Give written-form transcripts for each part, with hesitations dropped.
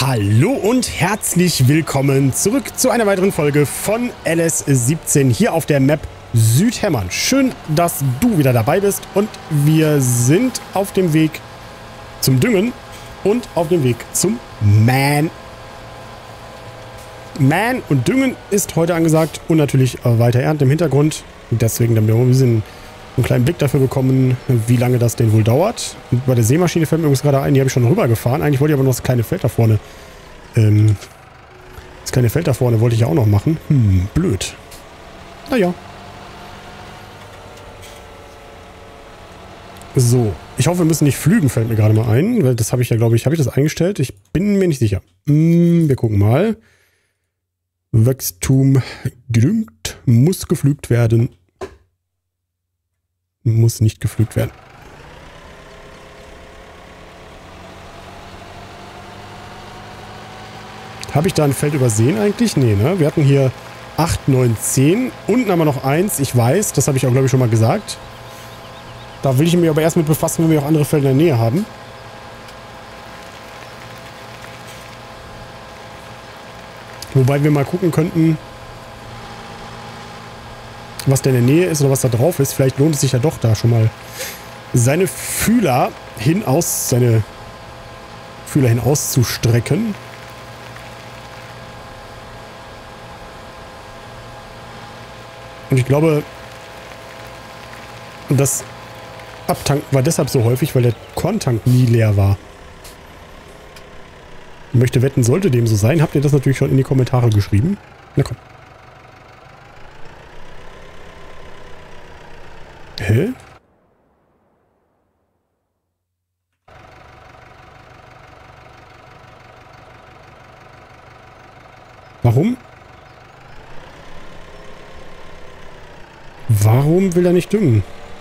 Hallo und herzlich willkommen zurück zu einer weiteren Folge von LS17 hier auf der Map Südhämmern. Schön, dass du wieder dabei bist und wir sind auf dem Weg zum Düngen und auf dem Weg zum Man. Man und Düngen ist heute angesagt und natürlich weiter Ernten im Hintergrund. Deswegen, damit wir ein bisschen einen kleinen Blick dafür bekommen, wie lange das denn wohl dauert. Und bei der Sämaschine fällt mir übrigens gerade ein, die habe ich schon rübergefahren. Eigentlich wollte ich aber noch das kleine Feld da vorne. Das kleine Feld da vorne wollte ich ja auch noch machen. Blöd. Naja. So. Ich hoffe, wir müssen nicht flügen, fällt mir gerade mal ein. Weil das habe ich ja, glaube ich, habe ich das eingestellt? Ich bin mir nicht sicher. Wir gucken mal. Wachstum gedüngt. Muss geflügt werden. Muss nicht geflügt werden. Habe ich da ein Feld übersehen eigentlich? Nee, ne? Wir hatten hier 8, 9, 10. Unten haben wir noch 1. Ich weiß, das habe ich auch, glaube ich, schon mal gesagt. Da will ich mich aber erst mit befassen, wenn wir auch andere Felder in der Nähe haben. Wobei wir mal gucken könnten, was da in der Nähe ist oder was da drauf ist. Vielleicht lohnt es sich ja doch da schon mal seine Fühler hinauszustrecken. Und ich glaube, das Abtanken war deshalb so häufig, weil der Korntank nie leer war. Ich möchte wetten, sollte dem so sein, habt ihr das natürlich schon in die Kommentare geschrieben. Na komm. Hä? Warum? Warum will er nicht düngen?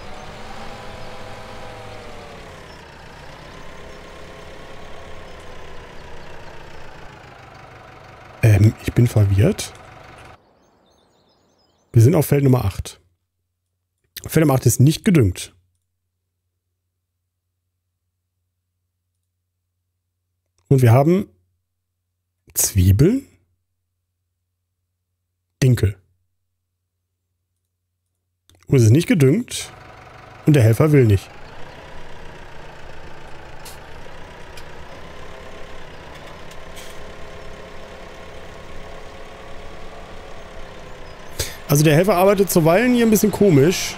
Ich bin verwirrt. Wir sind auf Feld Nummer 8. Feld Nummer 8 ist nicht gedüngt. Und wir haben Zwiebeln, Dinkel. Und es ist nicht gedüngt. Und der Helfer will nicht. Also der Helfer arbeitet zuweilen hier ein bisschen komisch.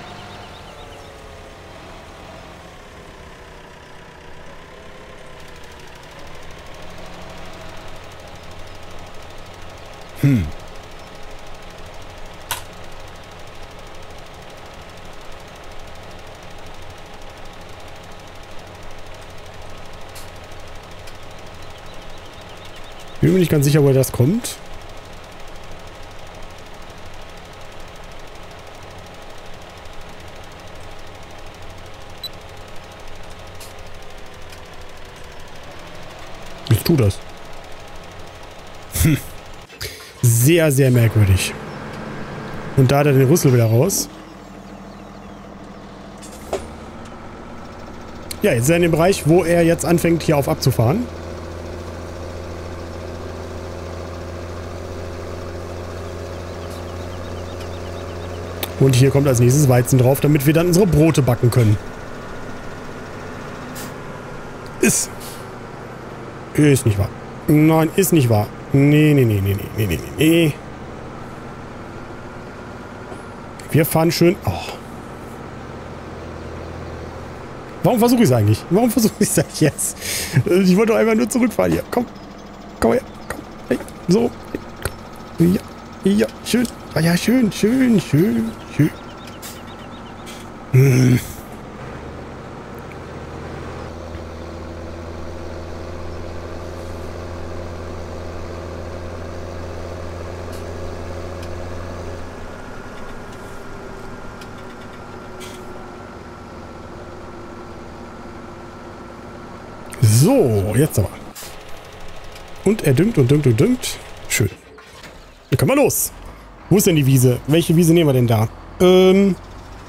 Bin mir nicht ganz sicher, woher das kommt. Ich tue das. Sehr, sehr merkwürdig. Und da hat er den Rüssel wieder raus. Ja, jetzt ist er in dem Bereich, wo er jetzt anfängt, hier auf abzufahren. Und hier kommt als nächstes Weizen drauf, damit wir dann unsere Brote backen können. Ist nicht wahr. Nein, ist nicht wahr. Nee. Wir fahren schön... Oh. Warum versuche ich es eigentlich? Warum versuche ich es eigentlich jetzt? Ich wollte doch einfach nur zurückfahren hier. Komm her. Komm. Hey. So. Ja, schön. Ja, schön. So, jetzt aber. Und er düngt. Schön. Dann können wir los. Wo ist denn die Wiese? Welche Wiese nehmen wir denn da? Nehmen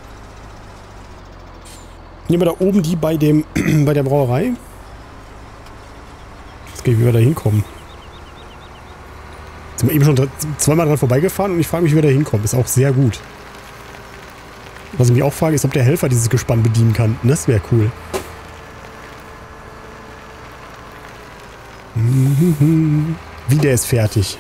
wir da oben die bei der Brauerei? Jetzt gehe ich, wie wir da hinkommen. Sind wir eben schon zweimal dran vorbeigefahren und ich frage mich, wie wir da hinkommen. Ist auch sehr gut. Was ich mich auch frage, ist, ob der Helfer dieses Gespann bedienen kann. Das wäre cool. Wie, der ist fertig.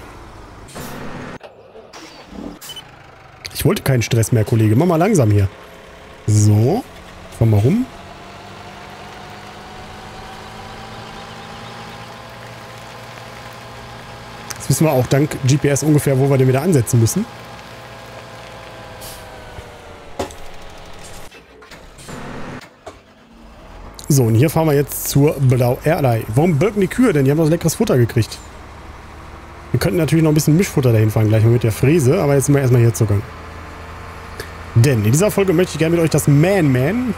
Ich wollte keinen Stress mehr, Kollege. Mach mal langsam hier. So. Fahren wir rum. Jetzt wissen wir auch dank GPS ungefähr, wo wir den wieder ansetzen müssen. So, und hier fahren wir jetzt zur Blau Erdei. Warum birken die Kühe denn? Die haben doch leckeres Futter gekriegt. Wir könnten natürlich noch ein bisschen Mischfutter dahin fahren, gleich mal mit der Fräse, aber jetzt sind wir erstmal hier zugange. Denn in dieser Folge möchte ich gerne mit euch das Man-Man.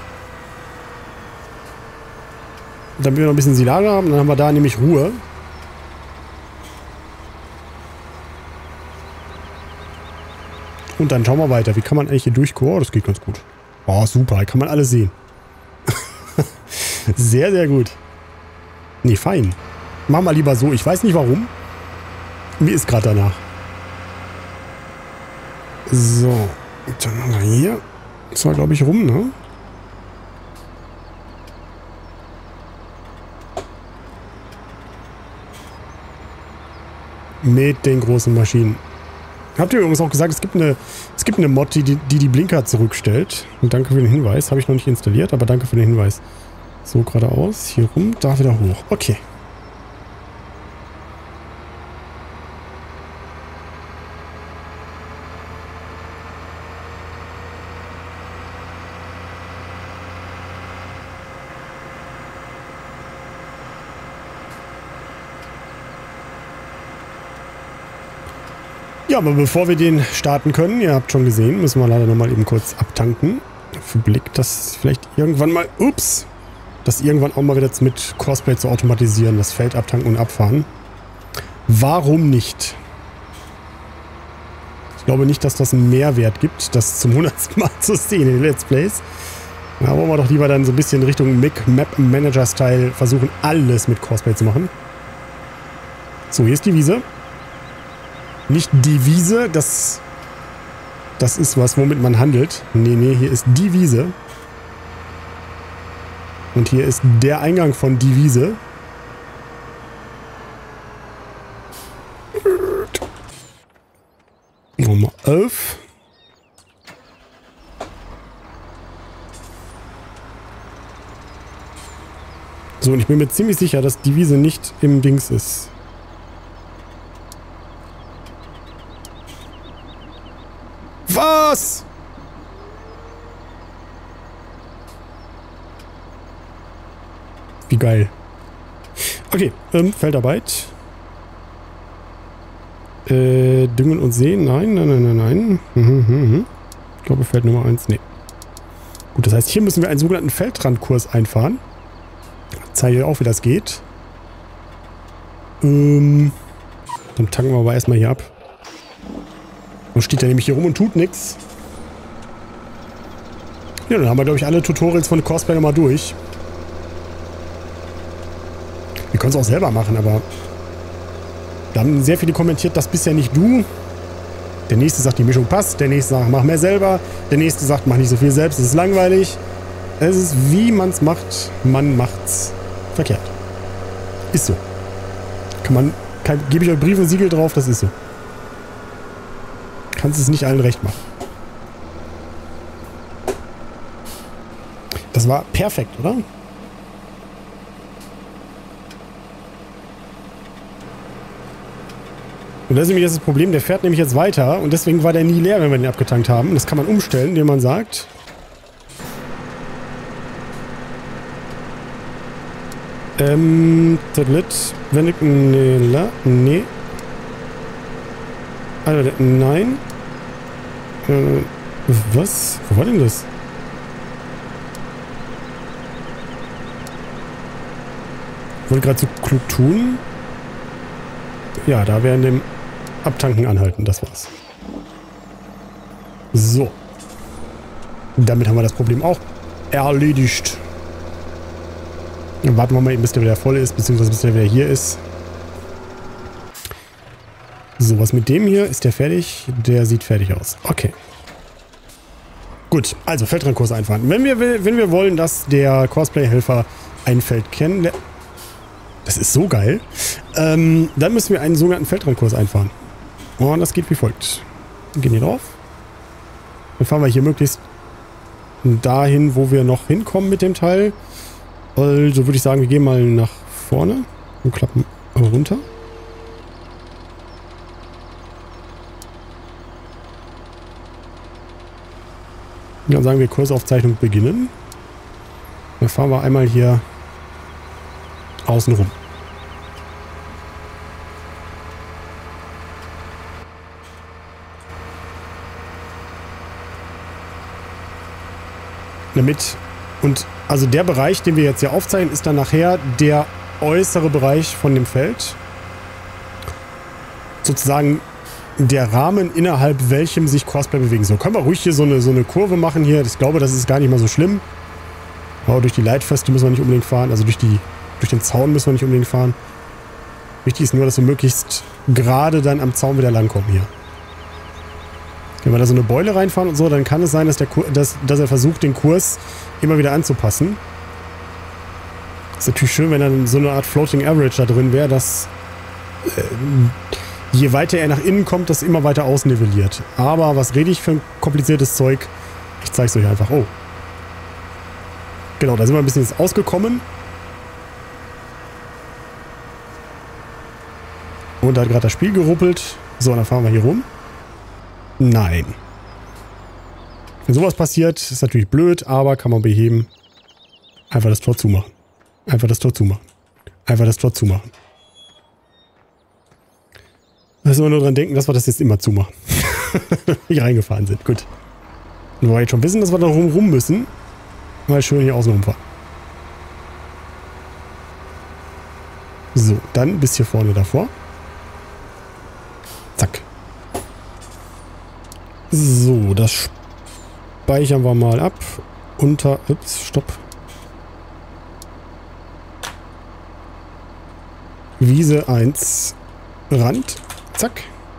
Damit wir noch ein bisschen Silage haben, dann haben wir da nämlich Ruhe. Und dann schauen wir weiter. Wie kann man eigentlich hier durchkommen? Oh, das geht ganz gut. Oh, super. Hier kann man alles sehen. Sehr, sehr gut. Nee, fein. Machen wir lieber so. Ich weiß nicht warum. Mir ist gerade danach. So. Dann haben wir hier. Das war, glaube ich, rum, ne? Mit den großen Maschinen. Habt ihr übrigens auch gesagt, es gibt eine Mod, die Blinker zurückstellt. Und danke für den Hinweis. Habe ich noch nicht installiert, aber danke für den Hinweis. So, geradeaus, hier rum, da wieder hoch. Okay. Ja, aber bevor wir den starten können, ihr habt schon gesehen, müssen wir leider nochmal eben kurz abtanken. Für Blick, dass vielleicht irgendwann mal, ups, das irgendwann auch mal wieder mit Courseplay zu automatisieren, das Feld abtanken und abfahren. Warum nicht? Ich glaube nicht, dass das einen Mehrwert gibt, das zum 100. Mal zu sehen in den Let's Plays. Da wollen wir doch lieber dann so ein bisschen Richtung Map Manager Style versuchen, alles mit Courseplay zu machen. So, hier ist die Wiese. Nicht die Wiese, das ist was, womit man handelt. Nee, hier ist die Wiese. Und hier ist der Eingang von die Wiese. Nummer 11. So, und ich bin mir ziemlich sicher, dass die Wiese nicht im Dings ist. Was? Wie geil. Okay, Feldarbeit. Düngen und Säen. Nein. Ich glaube, Feld Nummer 1. Nee. Gut, das heißt, hier müssen wir einen sogenannten Feldrandkurs einfahren. Zeige ich auch, wie das geht. Dann tanken wir aber erstmal hier ab. Und steht er nämlich hier rum und tut nichts. Ja, dann haben wir, glaube ich, alle Tutorials von Courseplay nochmal durch. Wir können es auch selber machen, aber da haben sehr viele kommentiert, das bist ja nicht du. Der nächste sagt, die Mischung passt. Der nächste sagt, mach mehr selber. Der nächste sagt, mach nicht so viel selbst, es ist langweilig. Es ist, wie man es macht, man macht's verkehrt. Ist so. Gebe ich euch Brief und Siegel drauf, das ist so. Kannst es nicht allen recht machen. Das war perfekt, oder? Und das ist nämlich das Problem, der fährt nämlich jetzt weiter und deswegen war der nie leer, wenn wir den abgetankt haben. Und das kann man umstellen, indem man sagt... wenn ich... Nee. Also, nein. Was? Wo war denn das? Ich wollte gerade so klug tun. Ja, da während dem Abtanken anhalten. Das war's. So. Damit haben wir das Problem auch erledigt. Dann warten wir mal eben, bis der wieder voll ist, beziehungsweise bis der wieder hier ist. So, was mit dem hier? Ist der fertig? Der sieht fertig aus. Okay. Gut, also Feldrandkurs einfahren. Wenn wir wollen, dass der Cosplay-Helfer ein Feld kennenlernt, das ist so geil, dann müssen wir einen sogenannten Feldrandkurs einfahren. Und das geht wie folgt. Wir gehen hier drauf. Dann fahren wir hier möglichst dahin, wo wir noch hinkommen mit dem Teil. Also würde ich sagen, wir gehen mal nach vorne und klappen runter. Dann sagen wir Kursaufzeichnung beginnen. Dann fahren wir einmal hier außen rum. Damit, und also der Bereich, den wir jetzt hier aufzeichnen, ist dann nachher der äußere Bereich von dem Feld. Sozusagen der Rahmen, innerhalb welchem sich Cosplay bewegen soll. Können wir ruhig hier so eine Kurve machen hier. Ich glaube, das ist gar nicht mal so schlimm. Aber durch die Leitfeste müssen wir nicht unbedingt fahren. Also durch den Zaun müssen wir nicht unbedingt fahren. Wichtig ist nur, dass wir möglichst gerade dann am Zaun wieder langkommen hier. Wenn wir da so eine Beule reinfahren und so, dann kann es sein, dass er versucht, den Kurs immer wieder anzupassen. Ist natürlich schön, wenn dann so eine Art Floating Average da drin wäre, dass je weiter er nach innen kommt, das immer weiter ausnivelliert. Aber was rede ich für ein kompliziertes Zeug? Ich zeige es euch einfach. Oh. Genau, da sind wir ein bisschen jetzt ausgekommen. Und da hat gerade das Spiel geruppelt. So, dann fahren wir hier rum. Nein. Wenn sowas passiert, ist natürlich blöd, aber kann man beheben. Einfach das Tor zumachen. Einfach das Tor zumachen. Einfach das Tor zumachen. Müssen wir nur dran denken, dass wir das jetzt immer zumachen. Hier reingefahren sind. Gut. Und wir jetzt schon wissen, dass wir da rum müssen. Mal schön hier außen rumfahren. So, dann bis hier vorne davor. Zack. So, das speichern wir mal ab. Ups, stopp. Wiese 1, Rand. Zack.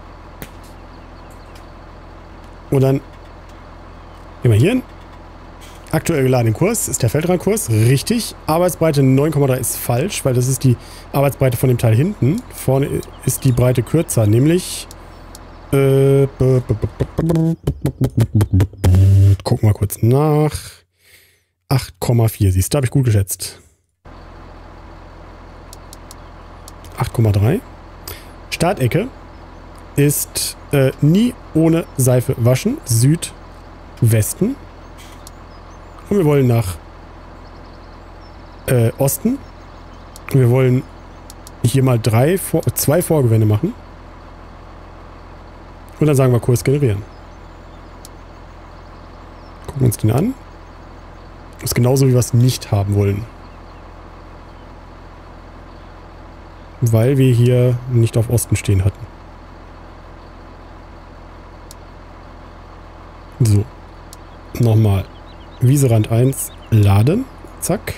Und dann gehen wir hier hin. Aktuell geladenen Kurs ist der Feldrandkurs. Richtig. Arbeitsbreite 9,3 ist falsch, weil das ist die Arbeitsbreite von dem Teil hinten. Vorne ist die Breite kürzer, nämlich gucken wir kurz nach. 8,4. Siehst du, habe ich gut geschätzt. 8,3. Startecke ist nie ohne Seife waschen. Südwesten. Und wir wollen nach Osten. Und wir wollen hier mal 2 Vorgewände machen. Und dann sagen wir Kurs generieren. Gucken wir uns den an. Das ist genauso, wie wir es nicht haben wollen. Weil wir hier nicht auf Osten stehen hatten. So. Nochmal. Wieserand 1 laden. Zack.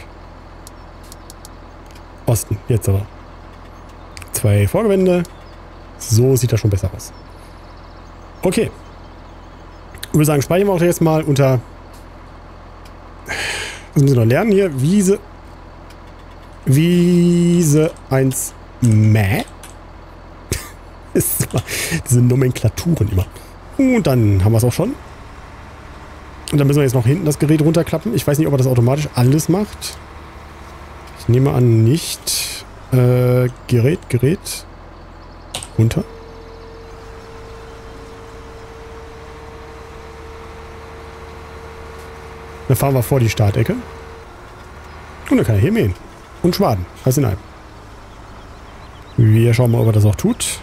Osten. Jetzt aber. 2 Vorgewände. So sieht das schon besser aus. Okay. Ich würde sagen, speichern wir auch jetzt mal unter... Was müssen wir noch lernen hier? Wiese 1 Mäh. Diese Nomenklaturen immer. Und dann haben wir es auch schon. Und dann müssen wir jetzt noch hinten das Gerät runterklappen. Ich weiß nicht, ob er das automatisch alles macht. Ich nehme an, nicht. Gerät. Runter. Dann fahren wir vor die Startecke. Und dann kann er hier mähen. Und schwaden. Alles in einem. Wir schauen mal, ob er das auch tut.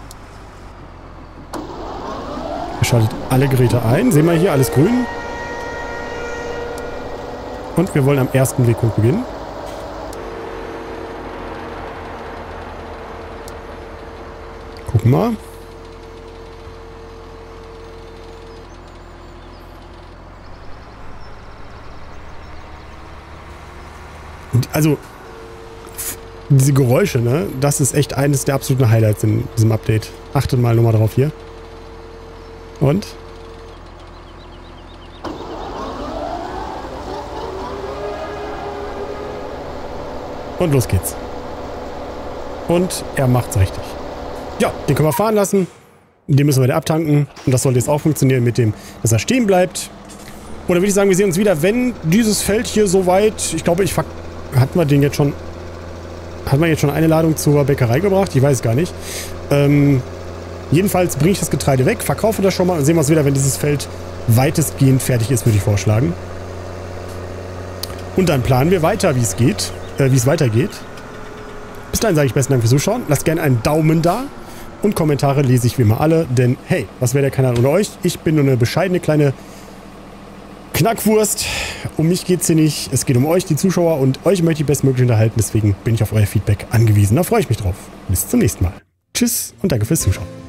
Er schaltet alle Geräte ein. Sehen wir hier, alles grün. Und wir wollen am ersten Wegpunkt beginnen. Gucken mal. Und also Diese Geräusche, ne? Das ist echt eines der absoluten Highlights in diesem Update. Achtet mal nochmal drauf hier. Und? Und los geht's. Und er macht's richtig. Ja, den können wir fahren lassen. Den müssen wir wieder abtanken. Und das sollte jetzt auch funktionieren mit dem, dass er stehen bleibt. Und dann würde ich sagen, wir sehen uns wieder, wenn dieses Feld hier soweit... Ich glaube, hatten wir den jetzt schon... Hat man jetzt schon eine Ladung zur Bäckerei gebracht? Ich weiß es gar nicht. Jedenfalls bringe ich das Getreide weg, verkaufe das schon mal und sehen wir uns wieder, wenn dieses Feld weitestgehend fertig ist, würde ich vorschlagen. Und dann planen wir weiter, wie es weitergeht. Bis dahin sage ich besten Dank fürs Zuschauen. Lasst gerne einen Daumen da und Kommentare lese ich wie immer alle, denn hey, was wäre der Kanal ohne euch? Ich bin nur eine bescheidene kleine Knackwurst. Um mich geht es hier nicht. Es geht um euch, die Zuschauer, und euch möchte ich bestmöglich unterhalten. Deswegen bin ich auf euer Feedback angewiesen. Da freue ich mich drauf. Bis zum nächsten Mal. Tschüss und danke fürs Zuschauen.